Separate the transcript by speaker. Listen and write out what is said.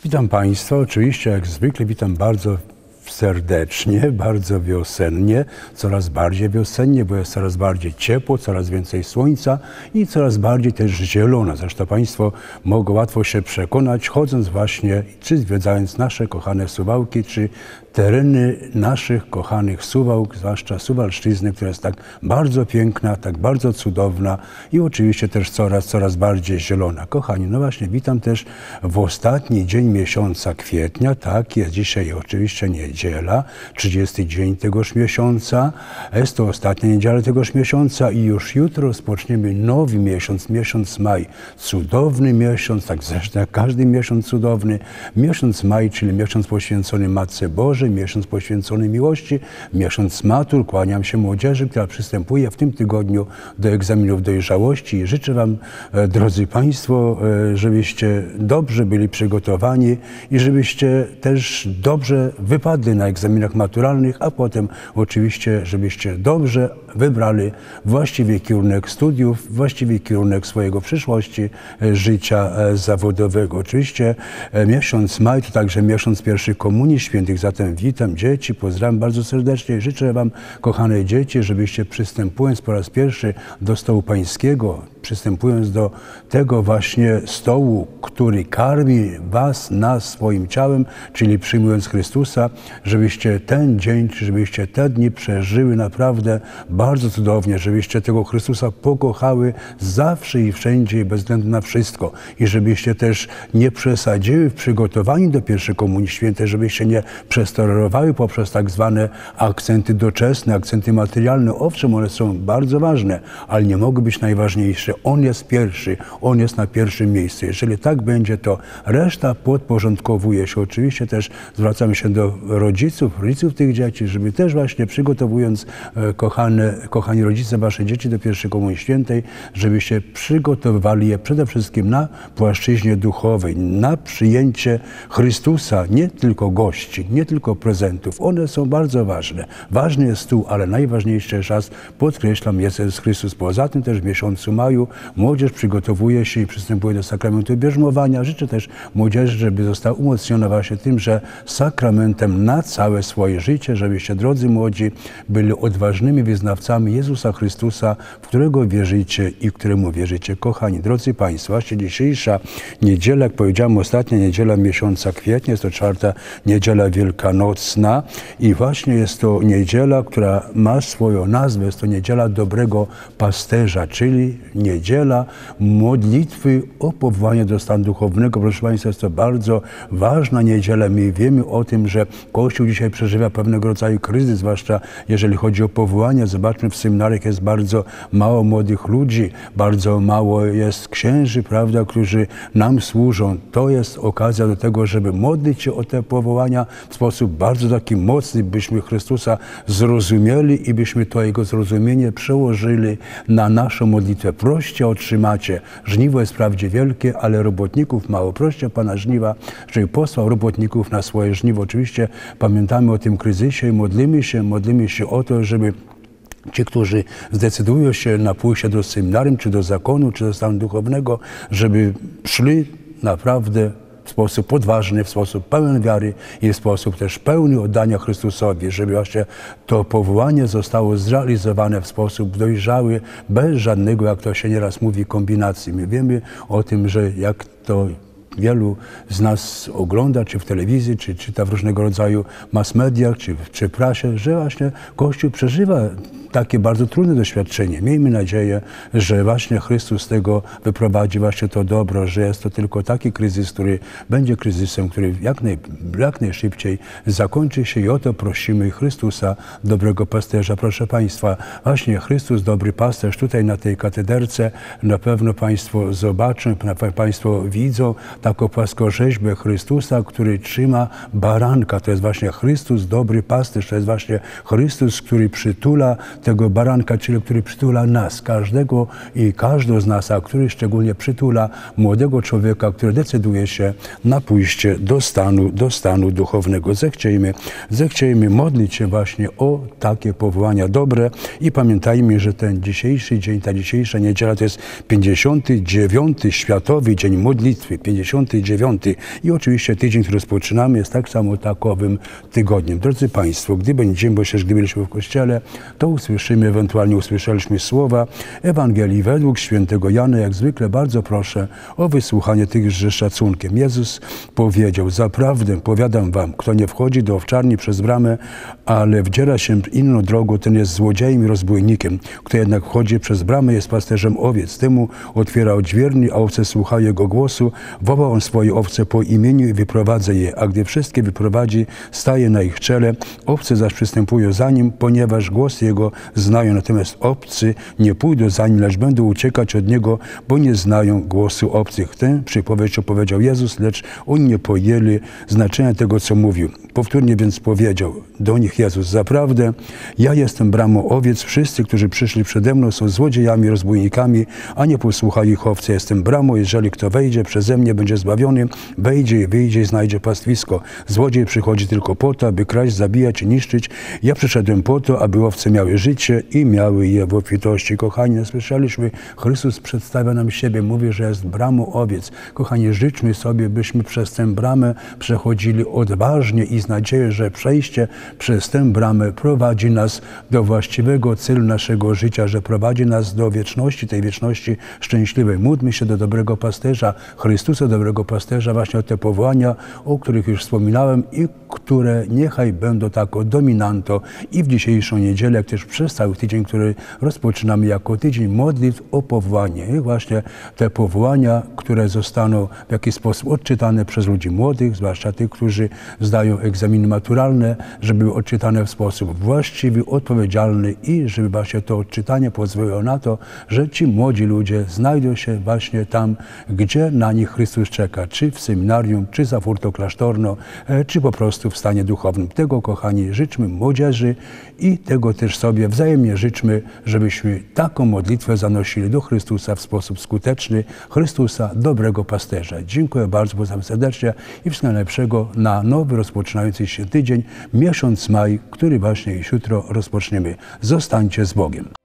Speaker 1: Witam Państwa, oczywiście jak zwykle witam bardzo serdecznie, bardzo wiosennie, coraz bardziej wiosennie, bo jest coraz bardziej ciepło, coraz więcej słońca i coraz bardziej też zielono. Zresztą Państwo mogą łatwo się przekonać, chodząc właśnie, czy zwiedzając nasze kochane Suwałki, czy tereny naszych kochanych Suwałk, zwłaszcza Suwalszczyzny, która jest tak bardzo piękna, tak bardzo cudowna i oczywiście też coraz bardziej zielona. Kochani, no właśnie witam też w ostatni dzień miesiąca kwietnia, tak, jest dzisiaj oczywiście niedziela, 30 dzień tegoż miesiąca, jest to ostatnia niedziela tegoż miesiąca i już jutro rozpoczniemy nowy miesiąc, miesiąc maj. Cudowny miesiąc, tak zresztą jak każdy miesiąc cudowny, miesiąc maj, czyli miesiąc poświęcony Matce Bożej, miesiąc poświęcony miłości, miesiąc matur. Kłaniam się młodzieży, która przystępuje w tym tygodniu do egzaminów dojrzałości i życzę Wam, drodzy Państwo, żebyście dobrze byli przygotowani i żebyście też dobrze wypadli na egzaminach maturalnych, a potem oczywiście, żebyście dobrze wybrali właściwy kierunek studiów, właściwy kierunek swojego przyszłości, życia zawodowego. Oczywiście miesiąc maj to także miesiąc pierwszych komunii świętych, zatem witam dzieci, pozdrawiam bardzo serdecznie i życzę Wam, kochane dzieci, żebyście przystępując po raz pierwszy do stołu pańskiego, przystępując do tego właśnie stołu, który karmi Was, nas swoim ciałem, czyli przyjmując Chrystusa, żebyście ten dzień, czy żebyście te dni przeżyły naprawdę bardzo cudownie, żebyście tego Chrystusa pokochały zawsze i wszędzie i bez względu na wszystko. I żebyście też nie przesadziły w przygotowaniu do pierwszej komunii świętej, żebyście nie przesterowały poprzez tak zwane akcenty doczesne, akcenty materialne. Owszem, one są bardzo ważne, ale nie mogą być najważniejsze. On jest pierwszy, On jest na pierwszym miejscu. Jeżeli tak będzie, to reszta podporządkowuje się. Oczywiście też zwracamy się do rodziców tych dzieci, żeby też właśnie przygotowując, kochani rodzice, Wasze dzieci do pierwszej komunii świętej, żebyście przygotowywali je przede wszystkim na płaszczyźnie duchowej, na przyjęcie Chrystusa, nie tylko gości, nie tylko prezentów. One są bardzo ważne. Ważny jest stół, ale najważniejszy czas, podkreślam, jest Jezus Chrystus. Poza tym też w miesiącu maju młodzież przygotowuje się i przystępuje do sakramentu bierzmowania. Życzę też młodzieży, żeby została umocniona właśnie tym, że sakramentem na całe swoje życie, żebyście, drodzy młodzi, byli odważnymi wyznawcami Jezusa Chrystusa, w którego wierzycie i któremu wierzycie. Kochani, drodzy Państwo, właśnie dzisiejsza niedziela, jak powiedziałem, ostatnia niedziela miesiąca kwietnia, jest to 4. niedziela wielkanocna i właśnie jest to niedziela, która ma swoją nazwę, jest to niedziela dobrego pasterza, czyli niedziela modlitwy o powołanie do stanu duchownego. Proszę Państwa, jest to bardzo ważna niedziela. My wiemy o tym, że Kościół dzisiaj przeżywa pewnego rodzaju kryzys, zwłaszcza jeżeli chodzi o powołanie. Zobaczmy, w seminariach jest bardzo mało młodych ludzi, bardzo mało jest księży, prawda, którzy nam służą. To jest okazja do tego, żeby modlić się o te powołania w sposób bardzo taki mocny, byśmy Chrystusa zrozumieli i byśmy to Jego zrozumienie przełożyli na naszą modlitwę. Proście otrzymacie. Żniwo jest wprawdzie wielkie, ale robotników mało. Proście Pana żniwa, żeby posłał robotników na swoje żniwo. Oczywiście pamiętamy o tym kryzysie i modlimy się o to, żeby ci, którzy zdecydują się na pójście do seminarium, czy do zakonu, czy do stanu duchownego, żeby szli naprawdę w sposób odważny, w sposób pełen wiary i w sposób też pełny oddania Chrystusowi, żeby właśnie to powołanie zostało zrealizowane w sposób dojrzały, bez żadnego, jak to się nieraz mówi, kombinacji. My wiemy o tym, że jak to wielu z nas ogląda, czy w telewizji, czy czyta w różnego rodzaju mass mediach, czy prasie, że właśnie Kościół przeżywa takie bardzo trudne doświadczenie. Miejmy nadzieję, że właśnie Chrystus z tego wyprowadzi właśnie to dobro, że jest to tylko taki kryzys, który będzie kryzysem, który jak najszybciej zakończy się i o to prosimy Chrystusa, dobrego pasterza. Proszę Państwa, właśnie Chrystus, dobry pasterz, tutaj na tej katederce na pewno Państwo zobaczą, Państwo widzą taką płaskorzeźbę Chrystusa, który trzyma baranka. To jest właśnie Chrystus, dobry pasterz, to jest właśnie Chrystus, który przytula tego baranka, czyli który przytula nas, każdego i każdą z nas, a który szczególnie przytula młodego człowieka, który decyduje się na pójście do stanu duchownego. Zechciejmy modlić się właśnie o takie powołania dobre i pamiętajmy, że ten dzisiejszy dzień, ta dzisiejsza niedziela to jest 59. Światowy Dzień Modlitwy, 59. 10 i 9. I oczywiście tydzień, który rozpoczynamy, jest tak samo takowym tygodniem. Drodzy Państwo, gdy będziemy, bo gdy byliśmy w Kościele, to usłyszymy, ewentualnie usłyszeliśmy słowa Ewangelii według świętego Jana. Jak zwykle bardzo proszę o wysłuchanie tychże z szacunkiem. Jezus powiedział: zaprawdę powiadam wam, kto nie wchodzi do owczarni przez bramę, ale wdziera się inną drogą, ten jest złodziejem i rozbójnikiem. Kto jednak wchodzi przez bramę, jest pasterzem owiec. Temu otwiera odźwierni, a owce słuchają jego głosu. Woła on swoje owce po imieniu i wyprowadza je. A gdy wszystkie wyprowadzi, staje na ich czele. Owce zaś przystępują za nim, ponieważ głos jego znają. Natomiast obcy nie pójdą za nim, lecz będą uciekać od niego, bo nie znają głosu obcych. Tę przypowieść opowiedział Jezus, lecz oni nie pojęli znaczenia tego, co mówił. Powtórnie więc powiedział do nich Jezus: zaprawdę ja jestem bramą owiec. Wszyscy, którzy przyszli przede mną, są złodziejami, rozbójnikami, a nie posłuchają ich owce. Jestem bramą, jeżeli kto wejdzie przeze mnie, będzie zbawiony, wejdzie i wyjdzie i znajdzie pastwisko. Złodziej przychodzi tylko po to, aby kraść, zabijać i niszczyć. Ja przyszedłem po to, aby owce miały życie i miały je w obfitości. Kochani, słyszeliśmy, Chrystus przedstawia nam siebie, mówi, że jest bramą owiec. Kochani, życzmy sobie, byśmy przez tę bramę przechodzili odważnie i z nadzieją, że przejście przez tę bramę prowadzi nas do właściwego celu naszego życia, że prowadzi nas do wieczności, tej wieczności szczęśliwej. Módlmy się do dobrego pasterza, Chrystusa, dobrego pasterza, właśnie o te powołania, o których już wspominałem i które niechaj będą taką dominantą i w dzisiejszą niedzielę, jak też przez cały tydzień, który rozpoczynamy jako tydzień modlitw o powołanie. I właśnie te powołania, które zostaną w jakiś sposób odczytane przez ludzi młodych, zwłaszcza tych, którzy zdają egzaminy maturalne, żeby były odczytane w sposób właściwy, odpowiedzialny i żeby właśnie to odczytanie pozwoliło na to, że ci młodzi ludzie znajdą się właśnie tam, gdzie na nich Chrystus czeka, czy w seminarium, czy za furtą klasztorną, czy po prostu w stanie duchownym. Tego, kochani, życzmy młodzieży i tego też sobie wzajemnie życzmy, żebyśmy taką modlitwę zanosili do Chrystusa w sposób skuteczny, Chrystusa, dobrego pasterza. Dziękuję bardzo, pozdrawiam serdecznie i wszystkiego najlepszego na nowy, rozpoczynający się tydzień, miesiąc maj, który właśnie już jutro rozpoczniemy. Zostańcie z Bogiem.